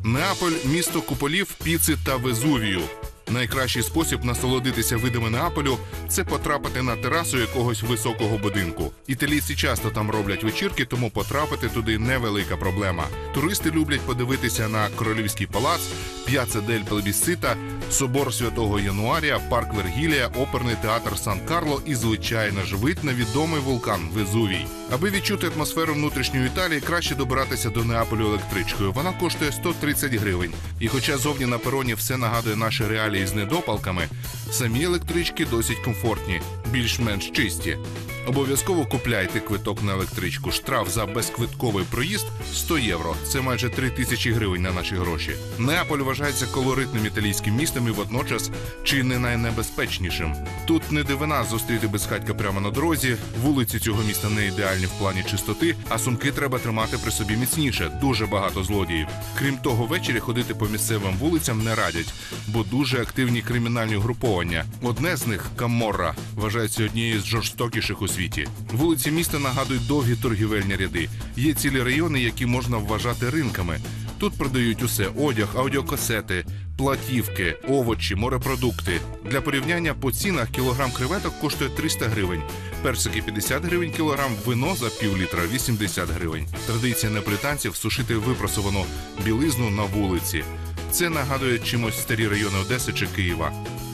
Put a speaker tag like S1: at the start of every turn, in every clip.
S1: Неаполь – місто куполів, піци та Везувію. Найкращий спосіб насолодитися видами Неаполю – це потрапити на терасу якогось високого будинку. Італійці часто там роблять вечірки, тому потрапити туди – невелика проблема. Туристи люблять подивитися на Королівський палац, П'яцца дель Плебісцита, собор Святого Януарія, парк Вергілія, оперний театр Сан-Карло і, звичайно ж, вид на відомий вулкан Везувій. Аби відчути атмосферу внутрішньої Італії, краще добиратися до Неаполю електричкою. Вона коштує 130 гривень. І хоча зовні на пероні все нагадує наші реалії з недопалками, самі електрички досить комфортні, більш-менш чисті. Обов'язково купляйте квиток на електричку. Штраф за безквитковий проїзд – 100 євро. Це майже 3000 гривень на наші гроші. Неаполь вважається колоритним італійським містом і водночас чи не найнебезпечнішим. Тут не дивина зустріти безхатька прямо на дорозі, вулиці цього міста не ідеальні в плані чистоти, а сумки треба тримати при собі міцніше. Дуже багато злодіїв. Крім того, ввечері ходити по місцевим вулицям не радять, бо дуже активні кримінальні угруповання. Одне з них – Каморра, вважається однією з жорстокіших у світі. Вулиці міста нагадують довгі торгівельні ряди. Є цілі райони, які можна вважати ринками. Тут продають усе – одяг, аудіокасети, платівки, овочі, морепродукти. Для порівняння по цінах кілограм креветок коштує 300 гривень, персики 50 гривень кілограм, вино за півлітра 80 гривень. Традиція неаполітанців – сушити випрасовану білизну на вулиці. Це нагадує чимось старі райони Одеси чи Києва.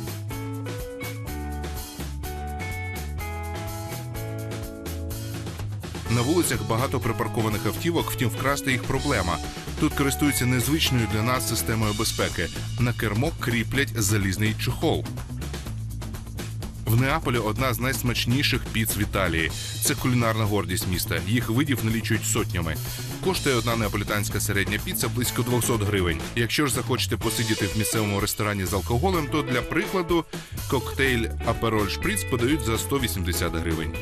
S1: На вулицях багато припаркованих автівок, втім вкрасти їх проблема. Тут користуються незвичною для нас системою безпеки. На кермо кріплять залізний чохол. В Неаполі одна з найсмачніших піц в Італії. Це кулінарна гордість міста. Їх видів налічують сотнями. Коштує одна неаполітанська середня піца близько 200 гривень. Якщо ж захочете посидіти в місцевому ресторані з алкоголем, то для прикладу коктейль Апероль Шприц подають за 180 гривень.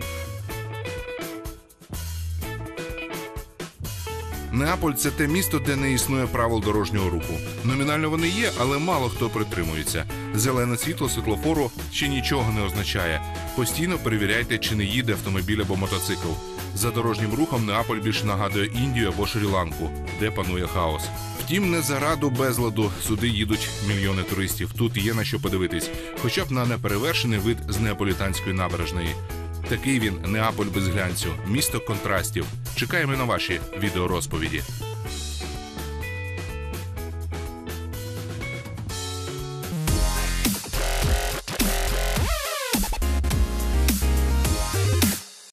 S1: Неаполь – це те місто, де не існує правил дорожнього руху. Номінально вони є, але мало хто притримується. Зелене світло світлофору ще нічого не означає. Постійно перевіряйте, чи не їде автомобіль або мотоцикл. За дорожнім рухом Неаполь більше нагадує Індію або Шрі-Ланку, де панує хаос. Втім, не заради безладу сюди їдуть мільйони туристів. Тут є на що подивитись, хоча б на неперевершений вид з неаполітанської набережної. Такий він – Неаполь без глянцю, місто контрастів. Чекаємо на ваші відеорозповіді.